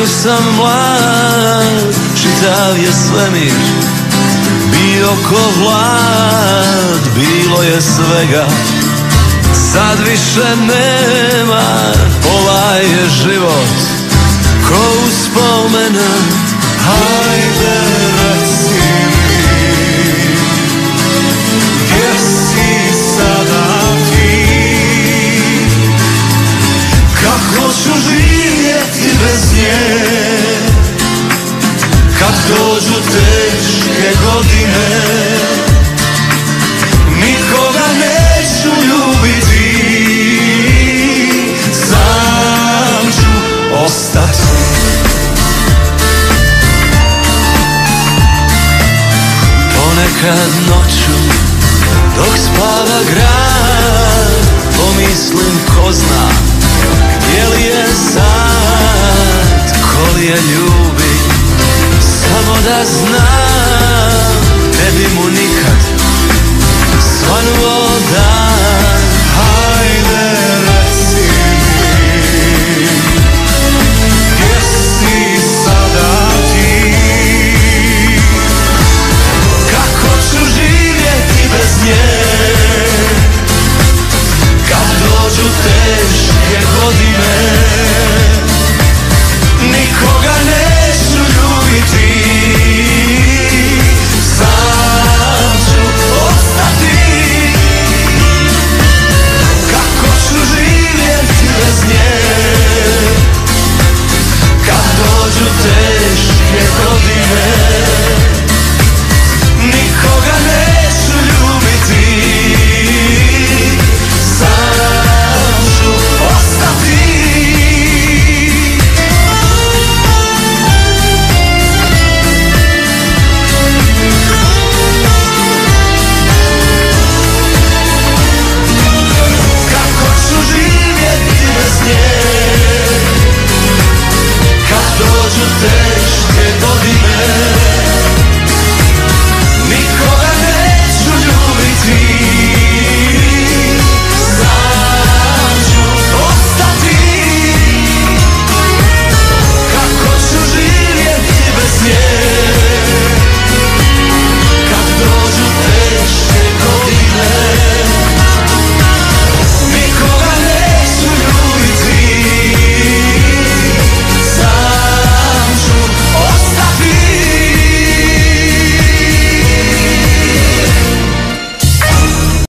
sam mlad, čitav je svemir bio ko vlad, bilo je svega, sad više nema. Ovaj je život ko uspomena. Hajde reci mi, gdje si sada ti? Kako ću živjeti bez nje, kad dođu teške godine? Nikoga neću ljubiti, sam ću ostati. Ponekad noću dok spava grad, pomislim ko zna gdje li je sad, ko li je ljubi, samo da znam, ne bi mu